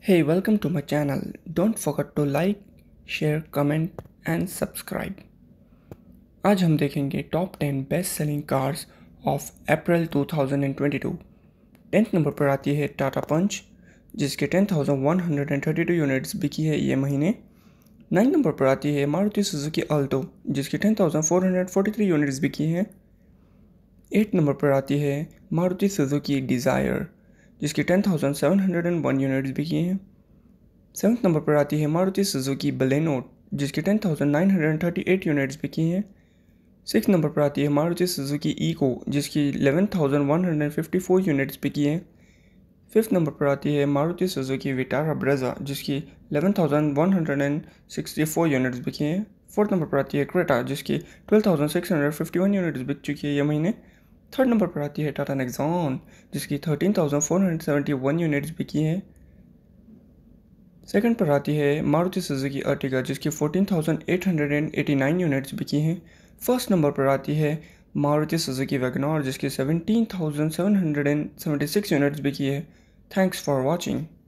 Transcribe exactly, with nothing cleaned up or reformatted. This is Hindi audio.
Hey, welcome to my channel. Don't forget to like, share, comment and subscribe. आज हम देखेंगे top ten best selling cars of April two thousand twenty two. Tenth number पर आती है टाटा पंच, जिसके ten thousand one hundred thirty two units बिकी है ये महीने। नाइन नंबर पर आती है मारुति सुजुकी अल्टो, जिसकी ten thousand four hundred forty three units बिकी हैं। एट नंबर पर आती है मारुति सुजुकी डिज़ायर, जिसकी ten thousand seven hundred one units बिकी हैं। सेवन्थ नंबर पर आती है मारुति सुजुकी बलेनो, जिसकी ten thousand nine hundred thirty eight units बिकी हैं। सिक्स नंबर पर आती है मारुति सुजुकी ईको, जिसकी eleven thousand one hundred fifty four units बिकी हैं। फिफ्थ नंबर पर आती है मारुति सुजुकी विटारा ब्रेजा, जिसकी eleven thousand one hundred sixty four units बिकी हैं। फोर्थ नंबर पर आती है क्रेटा, जिसकी twelve thousand six hundred fifty one units बिक चुकी है ये महीने। थर्ड नंबर पर आती है टाटा नेक्सॉन, जिसकी thirteen thousand four hundred seventy one units बिकी हैं। सेकंड पर आती है मारुति सुजुकी अर्टिगा, जिसकी fourteen thousand eight hundred eighty nine units बिकी हैं। फर्स्ट नंबर पर आती है मारुति सुजुकी वैगन आर, जिसकी seventeen thousand seven hundred seventy six units बिकी है। Thanks for watching.